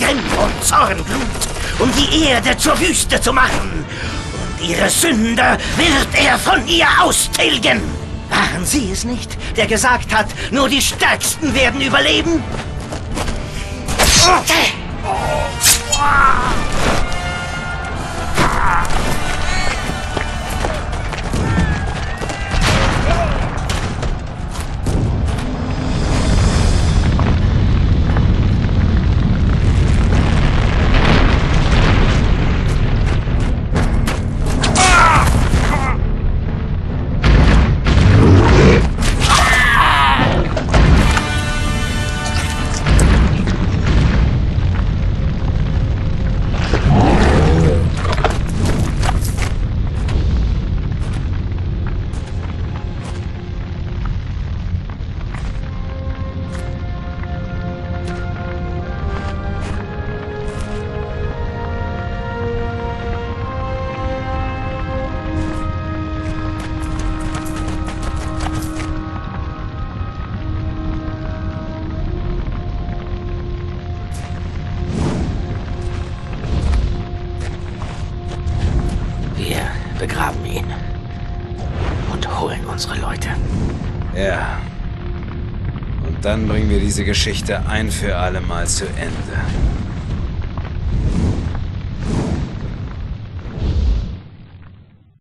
Grimm und Zornglut, um die Erde zur Wüste zu machen. Und ihre Sünde wird er von ihr austilgen. Waren Sie es nicht, der gesagt hat, nur die Stärksten werden überleben? Begraben ihn und holen unsere Leute. Ja. Und dann bringen wir diese Geschichte ein für alle Mal zu Ende.